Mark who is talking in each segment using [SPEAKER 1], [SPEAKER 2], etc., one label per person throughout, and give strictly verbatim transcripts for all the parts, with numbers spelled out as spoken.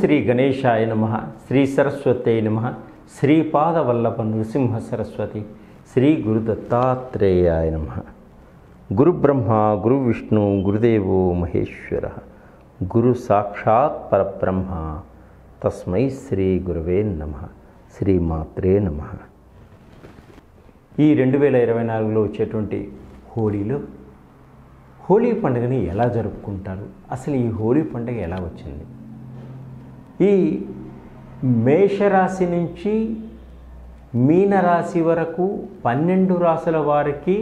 [SPEAKER 1] శ్రీ గణేశాయ నమః. శ్రీ సరస్వత్యై నమః. శ్రీపాదవల్లభ నృసింహ సరస్వతి. శ్రీ గురు దత్తాత్రేయాయ నమః. గురు బ్రహ్మ గురు విష్ణు గురుదేవో మహేశ్వర. గురు సాక్షాత్ పరబ్రహ్మ. తస్మై శ్రీ గురవే నమః. శ్రీమాత్రే నమః. ఈ రెండు వేల ఇరవై నాలుగులో వచ్చేటువంటి హోలీలో హోలీ పండుగని ఎలా జరుపుకుంటారు, అసలు ఈ హోలీ పండుగ ఎలా వచ్చింది, ఈ మేషరాశి నుంచి మీనరాశి వరకు పన్నెండు రాశుల వారికి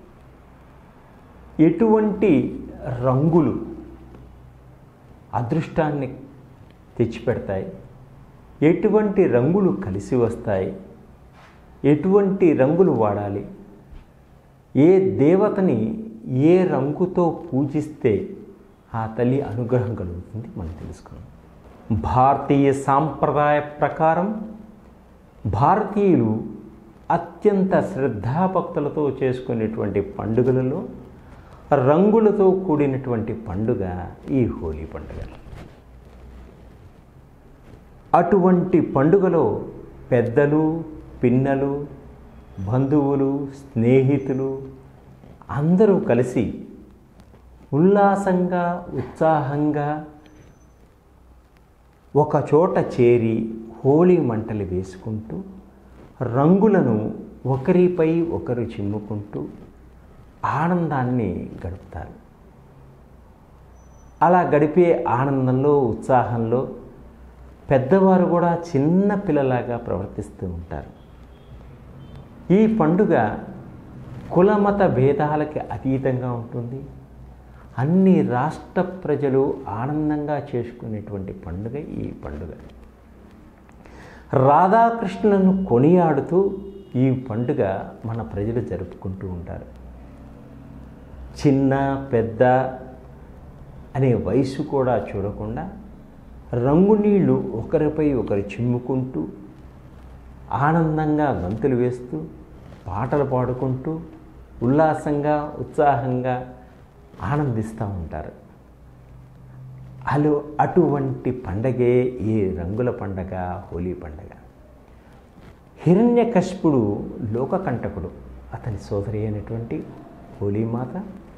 [SPEAKER 1] ఎటువంటి రంగులు అదృష్టాన్ని తెచ్చిపెడతాయి, ఎటువంటి రంగులు కలిసి వస్తాయి, ఎటువంటి రంగులు వాడాలి, ఏ దేవతని ఏ రంగుతో పూజిస్తే ఆ తల్లి అనుగ్రహం కలుగుతుంది మనం తెలుసుకున్నాం. భారతీయ సాంప్రదాయ ప్రకారం భారతీయులు అత్యంత శ్రద్ధాభక్తులతో చేసుకునేటువంటి పండుగలలో రంగులతో కూడినటువంటి పండుగ ఈ హోలీ పండుగ. అటువంటి పండుగలో పెద్దలు, పిన్నలు, బంధువులు, స్నేహితులు అందరూ కలిసి ఉల్లాసంగా ఉత్సాహంగా ఒక చోట చేరి హోలీ మంటలు వేసుకుంటూ రంగులను ఒకరిపై ఒకరు చిమ్ముకుంటూ ఆనందాన్ని గడుపుతారు. అలా గడిపే ఆనందంలో ఉత్సాహంలో పెద్దవారు కూడా చిన్న పిల్లలాగా ప్రవర్తిస్తూ ఉంటారు. ఈ పండుగ కులమత భేదాలకి అతీతంగా ఉంటుంది. అన్ని రాష్ట్ర ప్రజలు ఆనందంగా చేసుకునేటువంటి పండుగ ఈ పండుగ. రాధాకృష్ణులను కొనియాడుతూ ఈ పండుగ మన ప్రజలు జరుపుకుంటూ ఉంటారు. చిన్న పెద్ద అనే వయసు కూడా చూడకుండా రంగు నీళ్లు ఒకరిపై ఒకరు చిమ్ముకుంటూ ఆనందంగా గంతులు వేస్తూ పాటలు పాడుకుంటూ ఉల్లాసంగా ఉత్సాహంగా ఆనందిస్తూ ఉంటారు. అలు అటువంటి పండగే ఈ రంగుల పండగ హోలీ పండగ. హిరణ్యకశిపుడు లోకకంటకుడు, అతని సోదరి అయినటువంటి హోలీమాత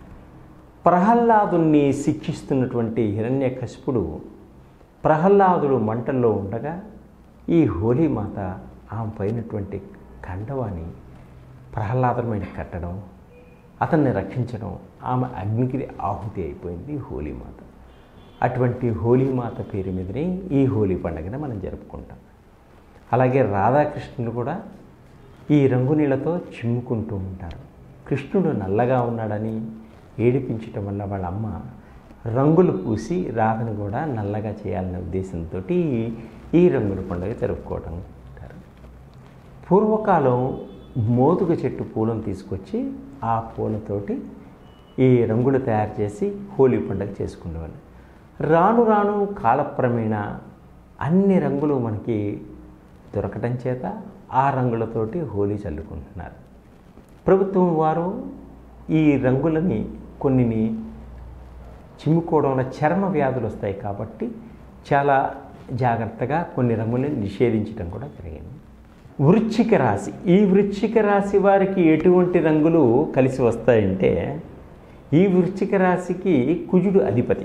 [SPEAKER 1] ప్రహ్లాదుని శిక్షిస్తున్నటువంటి హిరణ్యకశిపుడు ప్రహ్లాదుడు మంటల్లో ఉండగా ఈ హోలీమాత ఆమె పైనటువంటి కండవాన్ని ప్రహ్లాదమైన కట్టడం, అతన్ని రక్షించడం, ఆమె అగ్నికి ఆహుతి అయిపోయింది హోలీమాత. అటువంటి హోలీమాత పేరు మీదనే ఈ హోలీ పండుగను మనం జరుపుకుంటాం. అలాగే రాధాకృష్ణులు కూడా ఈ రంగు నీళ్ళతో చిమ్ముకుంటూ ఉంటారు. కృష్ణుడు నల్లగా ఉన్నాడని ఏడిపించటం వల్ల వాళ్ళ అమ్మ రంగులు పూసి రాధను కూడా నల్లగా చేయాలనే ఉద్దేశంతో ఈ రంగుల పండుగ జరుపుకోవడం ఉంటారు. పూర్వకాలం మోదుగ చెట్టు పూలను తీసుకొచ్చి ఆ పూలతోటి ఈ రంగులు తయారు చేసి హోలీ పండుగ చేసుకునేవాళ్ళు. రాను రాను కాలక్రమేణా అన్ని రంగులు మనకి దొరకటం చేత ఆ రంగులతోటి హోలీ చల్లుకుంటున్నారు. ప్రభుత్వం వారు ఈ రంగులని కొన్నిని చిమ్ముకోవడం వల్ల చర్మ వ్యాధులు వస్తాయి కాబట్టి చాలా జాగ్రత్తగా కొన్ని రంగులను నిషేధించడం కూడా జరిగింది. వృశ్చిక రాశి, ఈ వృశ్చిక రాశి వారికి ఎటువంటి రంగులు కలిసి వస్తాయంటే ఈ వృశ్చిక రాశికి కుజుడు అధిపతి.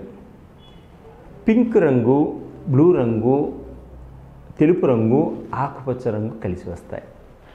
[SPEAKER 1] పింక్ రంగు, బ్లూ రంగు, తెలుపు రంగు, ఆకుపచ్చ రంగు కలిసి వస్తాయి.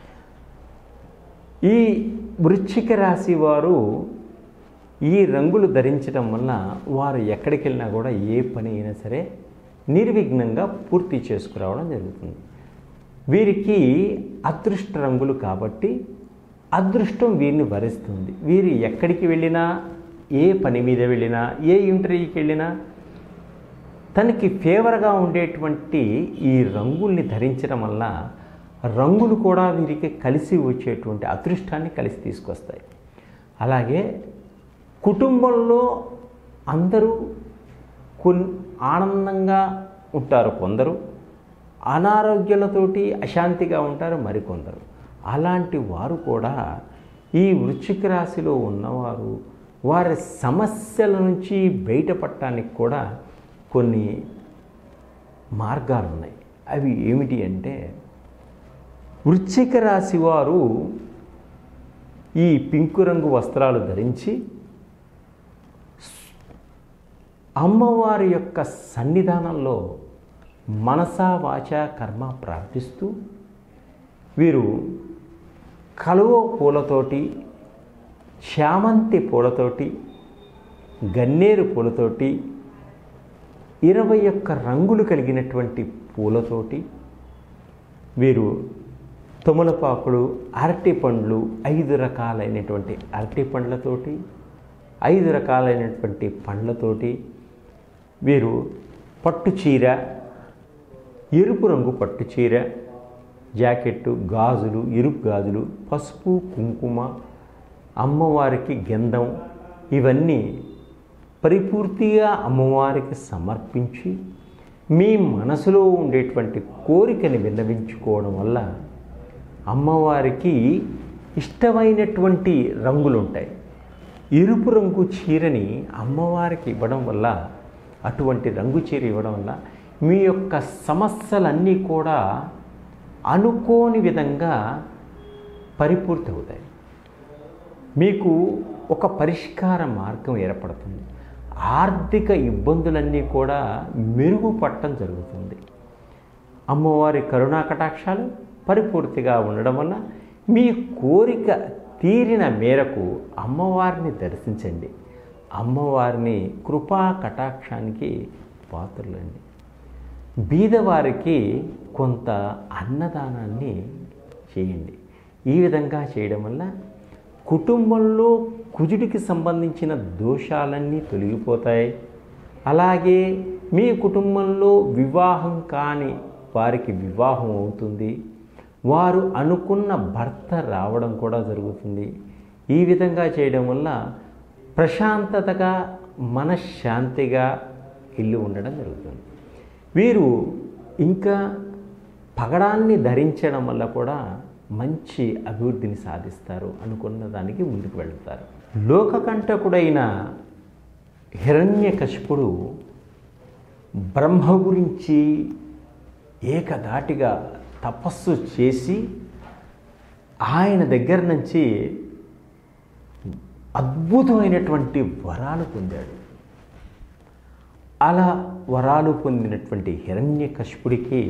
[SPEAKER 1] ఈ వృశ్చిక రాశి వారు ఈ రంగులు ధరించడం వల్ల వారు ఎక్కడికి వెళ్ళినా కూడా ఏ పని అయినా సరే నిర్విఘ్నంగా పూర్తి చేసుకురావడం జరుగుతుంది. వీరికి అదృష్ట రంగులు కాబట్టి అదృష్టం వీరిని వరిస్తుంది. వీరు ఎక్కడికి వెళ్ళినా, ఏ పని మీద వెళ్ళినా, ఏ ఇంటర్వ్యూకి వెళ్ళినా తనకి ఫేవర్గా ఉండేటువంటి ఈ రంగుల్ని ధరించడం వల్ల రంగులు కూడా వీరికి కలిసి వచ్చేటువంటి అదృష్టాన్ని కలిసి తీసుకొస్తాయి. అలాగే కుటుంబంలో అందరూ కొన్ ఆనందంగా ఉంటారు, కొందరు అనారోగ్యాలతోటి అశాంతిగా ఉంటారు మరికొందరు. అలాంటి వారు కూడా ఈ వృశ్చిక రాశిలో ఉన్నవారు వారి సమస్యల నుంచి బయటపడటానికి కూడా కొన్ని మార్గాలు ఉన్నాయి. అవి ఏమిటి అంటే, వృశ్చిక రాశి వారు ఈ పింకు రంగు వస్త్రాలు ధరించి అమ్మవారి యొక్క సన్నిధానంలో మనసా వాచ కర్మ ప్రార్థిస్తూ వీరు కలువ పూలతోటి, చామంతి పూలతోటి, గన్నేరు పూలతోటి, ఇరవై ఒక్క రంగులు కలిగినటువంటి పూలతోటి వీరు తమలపాకులు, అరటి పండ్లు, ఐదు రకాలైనటువంటి అరటి పండ్లతోటి, ఐదు రకాలైనటువంటి పండ్లతోటి వీరు పట్టు చీర, ఎరుపు రంగు పట్టు చీర, జాకెట్టు, గాజులు, ఎరుపు గాజులు, పసుపు, కుంకుమ, అమ్మవారికి గంధం ఇవన్నీ పరిపూర్తిగా అమ్మవారికి సమర్పించి మీ మనసులో ఉండేటువంటి కోరికని విన్నవించుకోవడం వల్ల అమ్మవారికి ఇష్టమైనటువంటి రంగులు ఉంటాయి. ఎరుపు రంగు చీరని అమ్మవారికి ఇవ్వడం వల్ల, అటువంటి రంగు చీర ఇవ్వడం వల్ల మీ యొక్క సమస్యలన్నీ కూడా అనుకోని విధంగా పరిపూర్తి అవుతాయి. మీకు ఒక పరిష్కార మార్గం ఏర్పడుతుంది. ఆర్థిక ఇబ్బందులన్నీ కూడా మెరుగుపడటం జరుగుతుంది. అమ్మవారి కరుణా కటాక్షాలు పరిపూర్తిగా ఉండడం వల్ల మీ కోరిక తీరిన మేరకు అమ్మవారిని దర్శించండి. అమ్మవారిని కృపా కటాక్షానికి పాత్రలండి. బీదవారికి కొంత అన్నదానాన్ని చేయండి. ఈ విధంగా చేయడం వల్ల కుటుంబంలో కుజుడికి సంబంధించిన దోషాలన్నీ తొలగిపోతాయి. అలాగే మీ కుటుంబంలో వివాహం కాని వారికి వివాహం అవుతుంది. వారు అనుకున్న భర్త రావడం కూడా జరుగుతుంది. ఈ విధంగా చేయడం వల్ల ప్రశాంతతగా, మనశ్శాంతిగా ఇల్లు ఉండడం జరుగుతుంది. వీరు ఇంకా పగడాన్ని ధరించడం వల్ల కూడా మంచి అభివృద్ధిని సాధిస్తారు. అనుకున్న దానికి ముందుకు వెళ్తారు. లోకకంటకుడైన హిరణ్యకశిపుడు బ్రహ్మ గురించి ఏకధాటిగా తపస్సు చేసి ఆయన దగ్గర నుంచి అద్భుతమైనటువంటి వరాలు పొందాడు. అలా వరాలు పొందినటువంటి హిరణ్యకశిపుడికి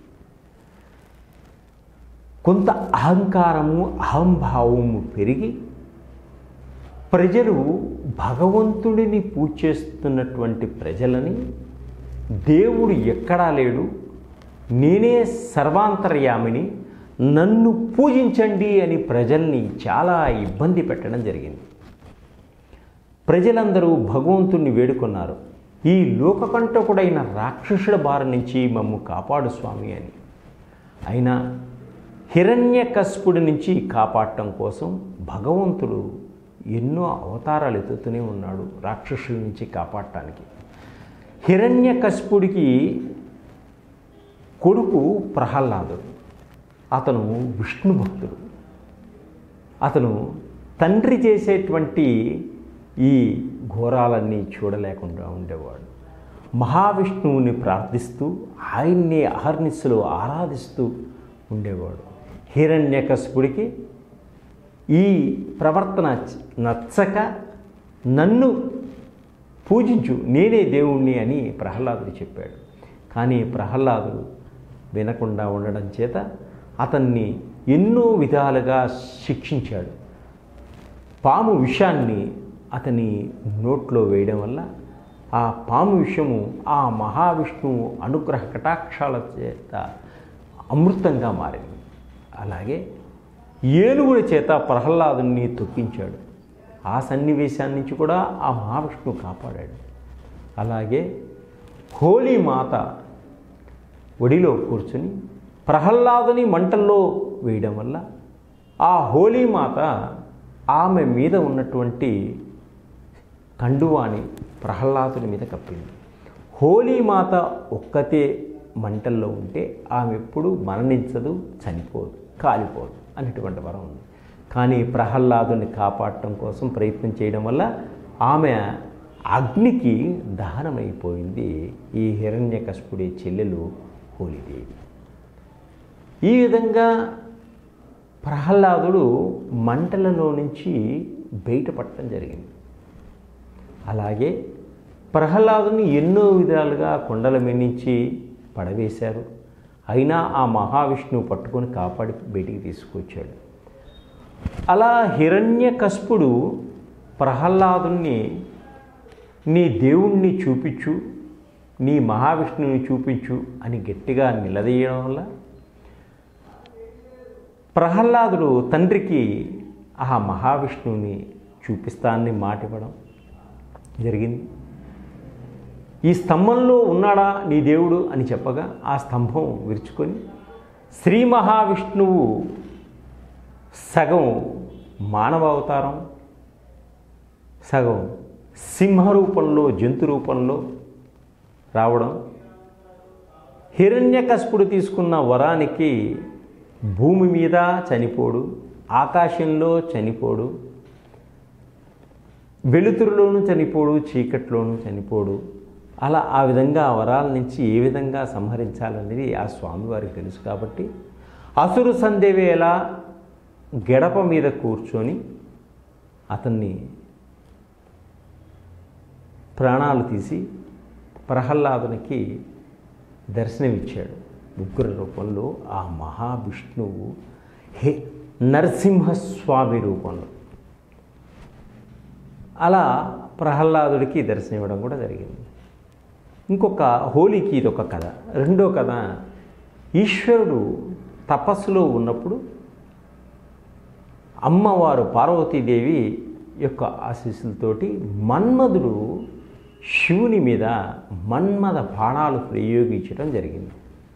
[SPEAKER 1] కొంత అహంకారము, అహంభావము పెరిగి ప్రజలు భగవంతుడిని పూజ చేస్తున్నటువంటి ప్రజలని దేవుడు ఎక్కడా లేడు, నేనే సర్వాంతర్యామిని, నన్ను పూజించండి అని ప్రజల్ని చాలా ఇబ్బంది పెట్టడం జరిగింది. ప్రజలందరూ భగవంతుణ్ణి వేడుకున్నారు, ఈ లోకకంటకుడైన రాక్షసుల బారి నుంచి మమ్ము కాపాడు స్వామి అని. అయినా హిరణ్యకశిపుడి నుంచి కాపాడటం కోసం భగవంతుడు ఎన్నో అవతారాలు ఎత్తుతూనే ఉన్నాడు రాక్షసుల నుంచి కాపాడటానికి. హిరణ్యకశిపుడికి కొడుకు ప్రహ్లాదుడు. అతను విష్ణు భక్తుడు. అతను తండ్రి చేసేటువంటి ఈ ఘోరాలన్నీ చూడలేకుండా ఉండేవాడు. మహావిష్ణువుని ప్రార్థిస్తూ ఆయన్ని అహర్నిశలు ఆరాధిస్తూ ఉండేవాడు. హిరణ్యకశిపుడికి ఈ ప్రవర్తన నచ్చక నన్ను పూజించు, నేనే దేవుణ్ణి అని ప్రహ్లాదుడు చెప్పాడు. కానీ ప్రహ్లాదుడు వినకుండా ఉండడం చేత అతన్ని ఎన్నో విధాలుగా శిక్షించాడు. పాము విషాన్ని అతని నోట్లో వేయడం వల్ల ఆ పాము విషము ఆ మహావిష్ణువు అనుగ్రహ కటాక్షాల చేత అమృతంగా మారింది. అలాగే ఏనుగుల చేత ప్రహ్లాదుని తొక్కించాడు. ఆ సన్నివేశాన్ని నుంచి కూడా ఆ మహావిష్ణువు కాపాడాడు. అలాగే హోలీ మాత ఒడిలో కూర్చుని ప్రహ్లాదుని మంటల్లో వేయడం వల్ల ఆ హోలీ మాత ఆమె మీద ఉన్నటువంటి కండువాని ప్రహ్లాదుని మీద కప్పింది. హోలీ మాత ఒక్కతే మంటల్లో ఉంటే ఆమె ఎప్పుడు మరణించదు, చనిపోదు, కాలిపోదు అనేటువంటి వరం ఉంది. కానీ ప్రహ్లాదుని కాపాడటం కోసం ప్రయత్నం చేయడం వల్ల ఆమె అగ్నికి దహనమైపోయింది ఈ హిరణ్యకశిపుడి చెల్లెలు హోలీదేవి. ఈ విధంగా ప్రహ్లాదుడు మంటలలో నుంచి బయటపడటం జరిగింది. అలాగే ప్రహ్లాదుని ఎన్నో విధాలుగా కొండల మించి పడవేశారు. అయినా ఆ మహావిష్ణువు పట్టుకొని కాపాడి బయటికి తీసుకొచ్చాడు. అలా హిరణ్యకశిపుడు ప్రహ్లాదుని నీ దేవుణ్ణి చూపించు, నీ మహావిష్ణువుని చూపించు అని గట్టిగా నిలదీయడం వల్ల ప్రహ్లాదుడు తండ్రికి ఆ మహావిష్ణువుని చూపిస్తానని మాట ఇవ్వడం జరిగింది. ఈ స్తంభంలో ఉన్నాడా నీ దేవుడు అని చెప్పగా ఆ స్తంభం విరుచుకొని శ్రీ మహావిష్ణువు సగం మానవ అవతారం, సగం సింహ రూపంలో జంతు రూపంలో రావడం, హిరణ్యకశిపుడు తీసుకున్న వరానికి భూమి మీద చనిపోడు, ఆకాశంలో చనిపోడు, వెలుతురులోనూ చనిపోడు, చీకట్లోనూ చనిపోడు. అలా ఆ విధంగా ఆ వరాల నుంచి ఏ విధంగా సంహరించాలనేది ఆ స్వామివారికి తెలుసు. కాబట్టి అసురు సంధ్యవేళ గడప మీద కూర్చొని అతన్ని ప్రాణాలు తీసి ప్రహ్లాదునికి దర్శనమిచ్చాడు. ఉగ్ర రూపంలో ఆ మహావిష్ణువు హే నరసింహస్వామి రూపంలో అలా ప్రహ్లాదుడికి దర్శనం ఇవ్వడం కూడా జరిగింది. ఇంకొక హోలీకి ఇదొక కథ. రెండో కథ, ఈశ్వరుడు తపస్సులో ఉన్నప్పుడు అమ్మవారు పార్వతీదేవి యొక్క ఆశీస్సులతోటి మన్మధుడు శివుని మీద మన్మథ బాణాలు ప్రయోగించడం జరిగింది.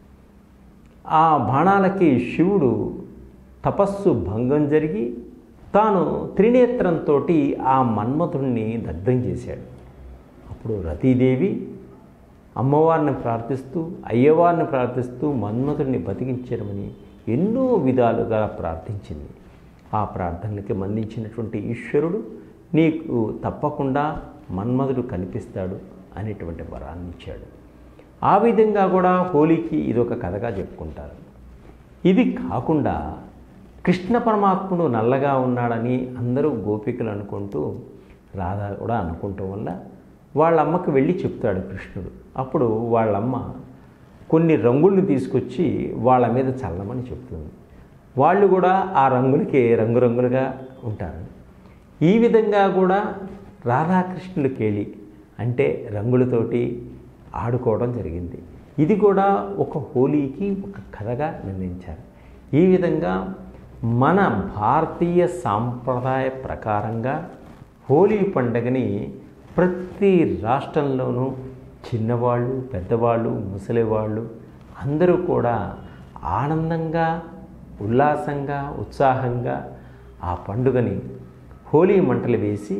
[SPEAKER 1] ఆ బాణాలకి శివుడు తపస్సు భంగం జరిగి తాను త్రినేత్రంతో ఆ మన్మథుడిని దగ్ధం చేశాడు. అప్పుడు రతీదేవి అమ్మవారిని ప్రార్థిస్తూ అయ్యవారిని ప్రార్థిస్తూ మన్మథుడిని బతికించడమని ఎన్నో విధాలుగా ప్రార్థించింది. ఆ ప్రార్థనలకి మందించినటువంటి ఈశ్వరుడు నీకు తప్పకుండా మన్మథుడు కనిపిస్తాడు అనేటువంటి వరాన్ని ఇచ్చాడు. ఆ విధంగా కూడా హోలీకి ఇదొక కథగా చెప్పుకుంటారు. ఇది కాకుండా కృష్ణ పరమాత్ముడు నల్లగా ఉన్నాడని అందరూ గోపికలు అనుకుంటూ రాధ కూడా అనుకుంటూ వల్ల వాళ్ళ అమ్మకి వెళ్ళి చెప్తాడు కృష్ణుడు. అప్పుడు వాళ్ళమ్మ కొన్ని రంగుల్ని తీసుకొచ్చి వాళ్ళ మీద చల్లమని చెప్తుంది. వాళ్ళు కూడా ఆ రంగులకి రంగురంగులుగా ఉంటారు. ఈ విధంగా కూడా రాధాకృష్ణులు కేలి అంటే రంగులతోటి ఆడుకోవడం జరిగింది. ఇది కూడా ఒక హోలీకి ఒక కథగా నిర్ణయించారు. ఈ విధంగా మన భారతీయ సాంప్రదాయ ప్రకారంగా హోలీ పండుగని ప్రతి రాష్ట్రంలోనూ చిన్నవాళ్ళు, పెద్దవాళ్ళు, ముసలివాళ్ళు అందరూ కూడా ఆనందంగా, ఉల్లాసంగా, ఉత్సాహంగా ఆ పండుగని హోలీ మంటలు వేసి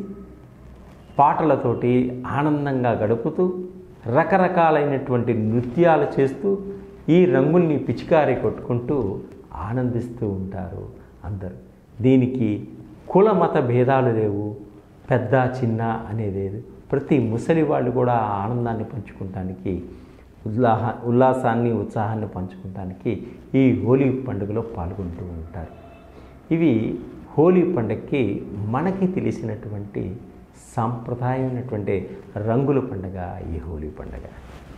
[SPEAKER 1] పాటలతోటి ఆనందంగా గడుపుతూ రకరకాలైనటువంటి నృత్యాలు చేస్తూ ఈ రంగుల్ని పిచికారి కొట్టుకుంటూ ఆనందిస్తూ ఉంటారు అందరూ. దీనికి కుల మత భేదాలు లేవు, పెద్ద చిన్న అనేది లేదు. ప్రతి ముసలి వాళ్ళు కూడా ఆ ఆనందాన్ని పంచుకోవటానికి, ఉల్లాహ ఉల్లాసాన్ని ఉత్సాహాన్ని పంచుకోవటానికి ఈ హోలీ పండుగలో పాల్గొంటూ ఉంటారు. ఇవి హోలీ పండుగకి మనకి తెలిసినటువంటి సాంప్రదాయమైనటువంటి రంగుల పండుగ ఈ హోలీ పండుగ.